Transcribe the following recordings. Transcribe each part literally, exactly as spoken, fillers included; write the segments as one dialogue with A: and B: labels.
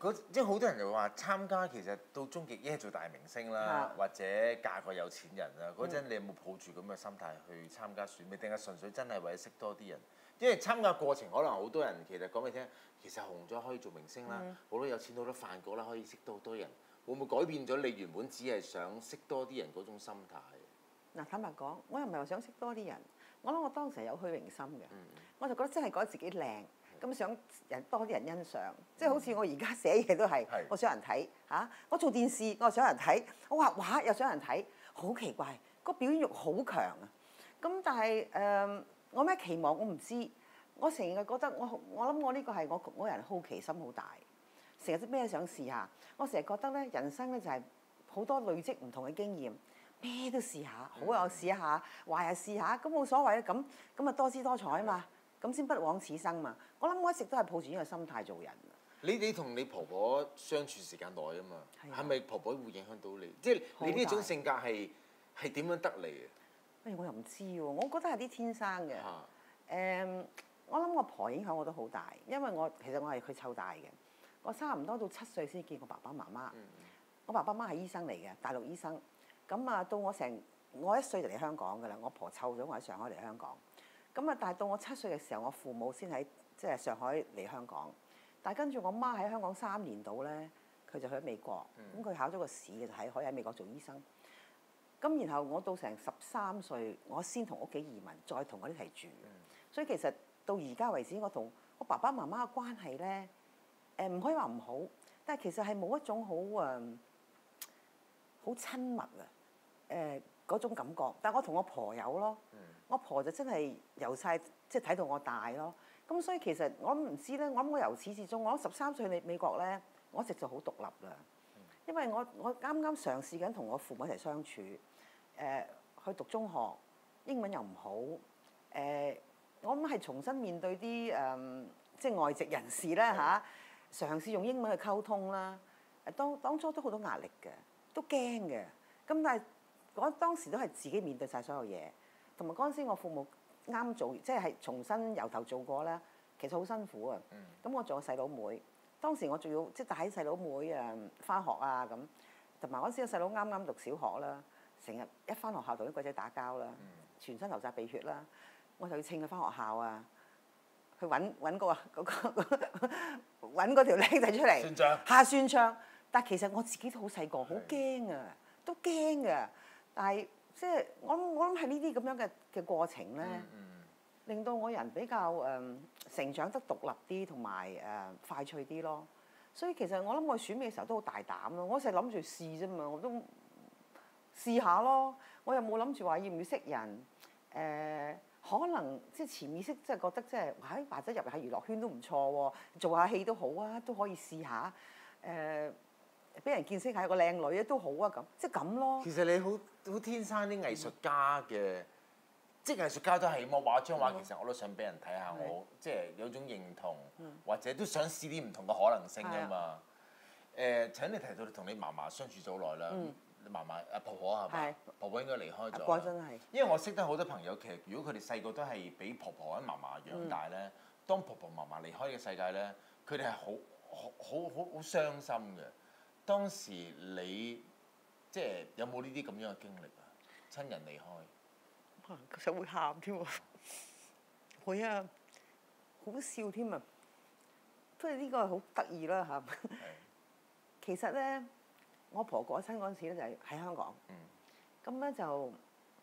A: 嗰即係好多人就話參加其實到終極一係做大明星啦，或者嫁個有錢人啦。嗰陣你有冇抱住咁嘅心態去參加選美？定係純粹真係為咗識多啲人？因為參加過程可能好多人其實講俾你聽，其實紅咗可以做明星啦，好多有錢好多飯局啦，可以識到好多人。會唔會改變咗你原本只係想識多啲人嗰種心態？
B: 嗱，坦白講，我又唔係話想識多啲人，我諗我當時係有虛榮心嘅，嗯、我就覺得真係覺得自己靚，咁想人多啲人欣賞，嗯、即係好似我而家寫嘢都係，是我想人睇嚇、啊，我做電視我又想人睇，我畫畫又想人睇，好奇怪，個表演欲好強啊！咁但係誒、呃，我咩期望我唔知，我成日覺得我我諗我呢個係我我人好奇心好大，成日都咩想試下，我成日覺得咧人生咧就係好多累積唔同嘅經驗。咩都試下，好又試下，壞又試下，咁冇所謂啊！咁咁啊多姿多彩啊嘛，咁先不枉此生嘛。我諗我一直都係抱住呢個心態做人。
A: 你你同你婆婆相處時間耐啊嘛，係咪婆婆會影響到你？即係你呢種性格係係點樣得嚟嘅？
B: 誒，我又唔知喎，我覺得係啲天生嘅。誒、啊嗯，我諗我婆影響我都好大，因為我其實我係佢湊大嘅，我差唔多到七歲先見我爸爸媽媽。嗯、我爸爸媽媽係醫生嚟嘅，大陸醫生。咁啊，到我成我一歲就嚟香港㗎啦，我婆湊咗我喺上海嚟香港。咁啊，但係到我七歲嘅時候，我父母先喺即係上海嚟香港。但係跟住我媽喺香港三年度咧，佢就去咗美國。咁佢、嗯、考咗個試嘅，就喺可以喺美國做醫生。咁然後我到成十三歲，我先同屋企移民，再同佢一齊住。嗯、所以其實到而家為止，我同我爸爸媽媽嘅關係咧，誒唔可以話唔好，但係其實係冇一種好誒好親密啊。誒嗰、呃、種感覺，但係我同我婆有咯，嗯、我婆就真係由細即係睇到我大咯。咁所以其實我唔知咧，我諗我由始至終，我十三歲去美國咧，我一直就好獨立啦。嗯、因為我我啱啱嘗試緊同我父母一齊相處，誒、呃、去讀中學，英文又唔好，誒、呃、我諗係重新面對啲誒、呃、即係外籍人士咧嚇，嗯、嘗試用英文去溝通啦。誒當當初都好多壓力嘅，都驚嘅。咁但係嗰當時都係自己面對晒所有嘢，同埋嗰陣時我父母啱做，即係重新由頭做過啦，其實好辛苦啊。咁、嗯、我做個細佬妹，當時我仲要即係帶細佬妹誒返學啊咁，同埋嗰陣時個細佬啱啱讀小學啦，成日一返學校同啲鬼仔打交啦，嗯、全身流晒鼻血啦，我就要稱佢返學校啊，去揾揾個嗰個揾嗰條僆仔出嚟，
A: 算賬
B: 下算賬。但係其實我自己都好細個，好驚啊！都驚嘅，但係即係我我諗係呢啲咁樣嘅嘅過程咧，嗯嗯、令到我人比較誒、呃、成長得獨立啲，同埋誒快脆啲咯。所以其實我諗我選美嘅時候都好大膽咯，我成日諗住試啫嘛，我都試下咯。我又冇諗住話要唔要識人，誒、呃、可能即係潛意識即係覺得即係，唉或者入下娛樂圈都唔錯喎，做下戲都好啊，都可以試下誒。呃俾人見識下個靚女啊都好啊咁，即係咁咯。
A: 其實你好好天生啲藝術家嘅，即係藝術家都係我畫張畫，其實我都想俾人睇下我，即係有種認同，或者都想試啲唔同嘅可能性啊嘛。誒，請你提到你同你嫲嫲相處咗好耐啦，你嫲嫲啊婆婆係咪？婆婆應該離開咗。
B: 婆真係。
A: 因為我識得好多朋友，其實如果佢哋細個都係俾婆婆或者嫲嫲養大咧，當婆婆嫲嫲離開嘅世界咧，佢哋係好好好好好傷心嘅。當時你即係有冇呢啲咁樣嘅經歷啊？親人離開，
B: 其實會喊添喎，會啊，好笑添啊！不過呢個係好得意啦嚇。是其實咧，我婆過身嗰陣時咧就係喺香港，咁咧、嗯、就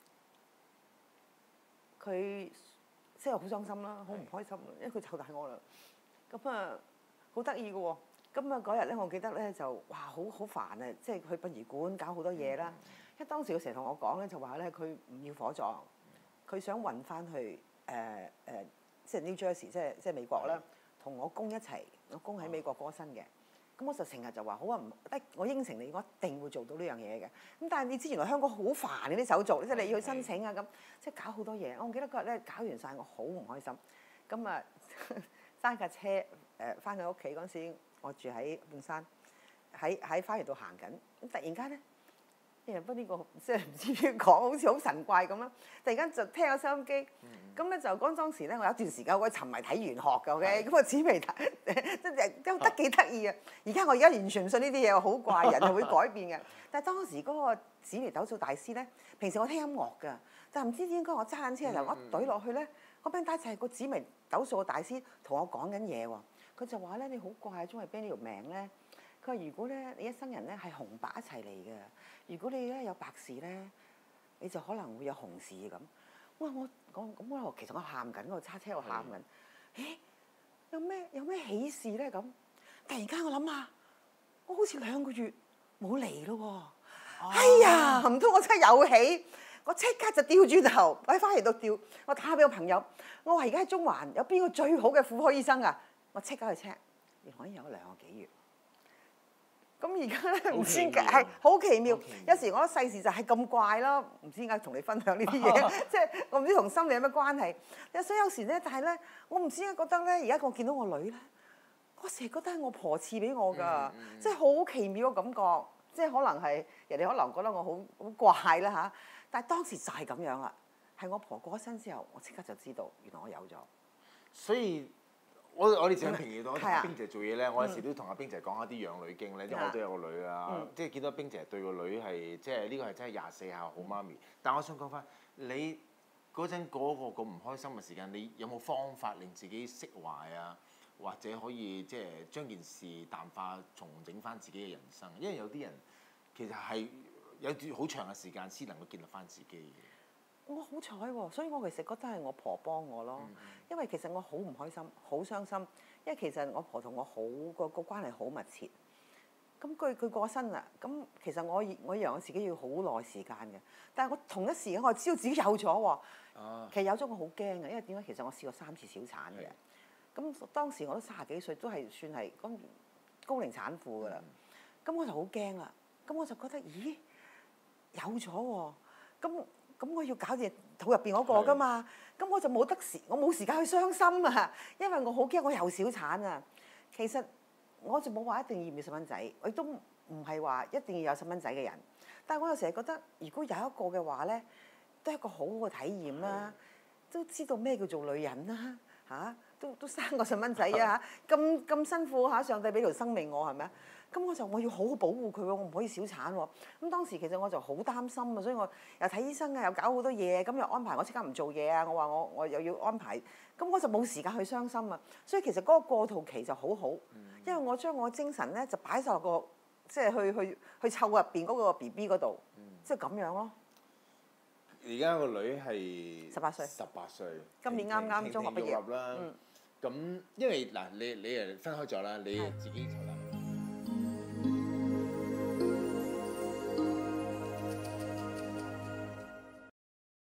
B: 佢即係好傷心啦，好唔開心，是因為佢湊大我啦。咁啊，好得意嘅喎。咁啊嗰日咧，我記得咧就哇好好煩啊！即係去殯儀館搞好多嘢啦。嗯、因為當時佢成日同我講咧，就話咧佢唔要火葬，佢想運翻去誒誒、呃呃，即係 New Jersey，即係即係美國啦，同我公一齊。我公喺美國過身嘅，咁我就成日就話好啊，唔得，我應承你，我一定會做到呢樣嘢嘅。咁但係你知原來香港好煩嘅啲手續，即係你要去申請啊咁，即係搞好多嘢。我記得嗰日咧搞完晒，我好唔開心。咁啊揸架車誒翻去屋企嗰陣時。我住喺半山，喺喺花園度行緊，咁突然間咧， 哎呀，不過呢個即係唔知點講，好似好神怪咁啦。突然間就聽咗收音機，咁咧就嗰當時咧，我有一段時間我沉迷睇玄學嘅，OK，咁我紫微睇，即係都得幾得意嘅。而家我而家完全唔信呢啲嘢，我好怪，人係會改變嘅。但係當時嗰個紫微斗數大師咧，平時我聽音樂㗎，但係唔知點解我揸緊車嘅時候，我一懟落去咧，嗰餅帶就係個紫微斗數嘅大師同我講緊嘢喎。佢就話咧：你好怪，中意邊呢條命咧？佢話：如果咧你一生人咧係紅白一齊嚟嘅，如果你咧有白事咧，你就可能會有紅事咁。哇！我講咁我其實我喊緊，我揸車我喊緊。咦？有咩有咩喜事咧咁？突然間我諗下，我好似兩個月冇嚟咯喎。哎呀，唔通我真係有喜？我即刻就調轉頭喺翻嚟度調，我打俾個朋友，我話而家喺中環有邊個最好嘅婦科醫生啊？我即刻去 check，原來已經有兩個幾月。咁而家咧唔知點解係好奇妙，有時我覺得世事就係咁怪咯，唔知點解同你分享呢啲嘢，即係我唔知同心理有咩關係。所以有時咧，但係咧，我唔知點解覺得咧，而家我見到我女咧，我成日覺得係我婆賜俾我㗎，即係好奇妙嘅感覺，即係可能係人哋可能覺得我好好怪啦嚇，但係當時就係咁樣啦，係我婆過咗身之後，我即刻就知道原來我有咗。
A: 所以。我我哋成日平時同阿冰姐做嘢咧，我有時都同阿冰姐講下啲養女經咧，因為我都有個女啊，即係見到冰姐對個女係即係呢個係真係廿四孝好媽咪。但我想講翻，你嗰陣嗰個咁唔開心嘅時間，你有冇方法令自己釋懷啊？或者可以即係將件事淡化，重整翻自己嘅人生？因為有啲人其實係有段好長嘅時間先能夠建立翻自己嘅。
B: 我好彩喎，所以我其實覺得係我婆幫我咯，因為其實我好唔開心，好傷心，因為其實我婆同我好個個關係好密切。咁佢佢過身啦，咁其實我我以為我自己要好耐時間嘅，但係我同一時間我知道自己有咗喎。啊、其實有咗我好驚嘅，因為點解？其實我試過三次小產嘅，咁的當時我都三十幾歲，都係算係咁高齡產婦㗎啦。咁、嗯、我就好驚啦，咁我就覺得咦有咗喎，咁。咁我要搞掂肚入邊嗰個㗎嘛，咁是我就冇得時，我冇時間去傷心啊，因為我好驚我又小產啊。其實我就冇話一定要唔要細蚊仔，我亦都唔係話一定要有細蚊仔嘅人。但係我有時係覺得，如果有一個嘅話咧，都係一個好好嘅體驗啦，是都知道咩叫做女人啦，嚇、啊，都都生個細蚊仔啊，咁咁辛苦嚇，上帝俾條生命我係咪啊？咁我就我要好好保護佢喎，我唔可以小產喎。咁當時其實我就好擔心啊，所以我又睇醫生啊，又搞好多嘢，咁又安排我即刻唔做嘢啊。我話我我又要安排，咁我就冇時間去傷心啊。所以其實嗰個過渡期就好好，因為我將我精神咧就擺晒落個即係去去去湊入邊嗰個 B B 嗰度，即係咁樣咯。
A: 而家個女係
B: 十八歲，
A: 十八歲，
B: 今年啱啱中學畢業
A: 啦。咁因為嗱，你你誒分開咗啦，你自己湊大。